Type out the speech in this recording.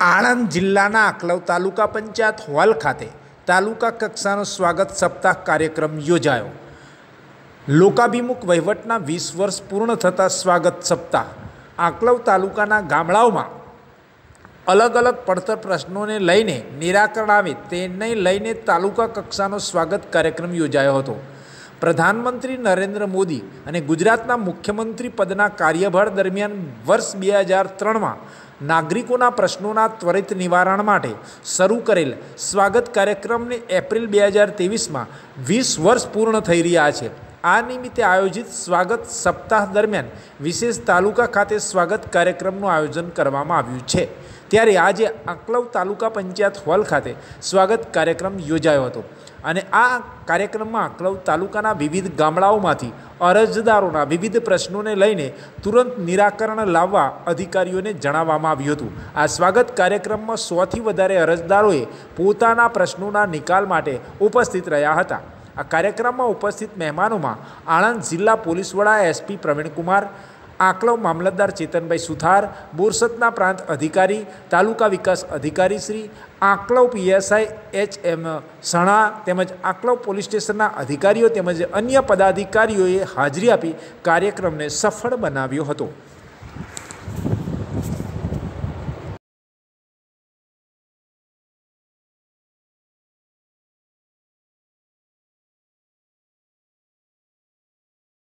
આણંદ જિલ્લાના આકલવ તાલુકા પંચાયત હોલ ખાતે તાલુકા કક્ષાનો સ્વાગત સપ્તાહ કાર્યક્રમ યોજાયો। લોકાભિમુખ વહીવટના 20 વર્ષ પૂર્ણ થતા સ્વાગત સપ્તાહ આકલવ તાલુકાના ગામડાઓમાં અલગ અલગ પડતર પ્રશ્નોને લઈને નિરાકરણ આવે તેને લઈને તાલુકા કક્ષાનો સ્વાગત કાર્યક્રમ યોજાયો હતો। પ્રધાનમંત્રી નરેન્દ્ર મોદી અને ગુજરાતના મુખ્યમંત્રી પદના કાર્યભાર દરમિયાન વર્ષ 2003માં નાગરિકોના પ્રશ્નોના ત્વરિત નિવારણ માટે શરૂ કરેલ સ્વાગત કાર્યક્રમને એપ્રિલ 2023માં 20 વર્ષ પૂર્ણ થઈ રહ્યા છે। આ નિમિત્તે આયોજિત સ્વાગત સપ્તાહ દરમિયાન વિશેષ તાલુકા ખાતે સ્વાગત કાર્યક્રમનું આયોજન કરવામાં આવ્યું છે। ત્યારે આજે આકલવ તાલુકા પંચાયત હોલ ખાતે સ્વાગત કાર્યક્રમ યોજાયો હતો અને આ કાર્યક્રમમાં આકલવ તાલુકાના વિવિધ ગામડાઓમાંથી અરજદારોના વિવિધ પ્રશ્નોને લઈને તુરંત નિરાકરણ લાવવા અધિકારીઓને જણાવવામાં આવ્યું હતું। આ સ્વાગત કાર્યક્રમમાં 100થી વધારે અરજદારોએ પોતાના પ્રશ્નોના નિકાલ માટે ઉપસ્થિત રહ્યા હતા। આ કાર્યક્રમમાં ઉપસ્થિત મહેમાનોમાં આણંદ જિલ્લા પોલીસ વડા એસપી પ્રવીણકુમાર, આકલવ મામલતદાર ચેતનભાઈ સુથાર, બોરસદના પ્રાંત અધિકારી, તાલુકા વિકાસ અધિકારી શ્રી, આકલવ પીએસઆઈ એચ.એમ. સણા તેમજ આકલવ પોલીસ સ્ટેશનના અધિકારીઓ તેમજ અન્ય પદાધિકારીઓએ હાજરી આપી કાર્યક્રમને સફળ બનાવ્યો હતો।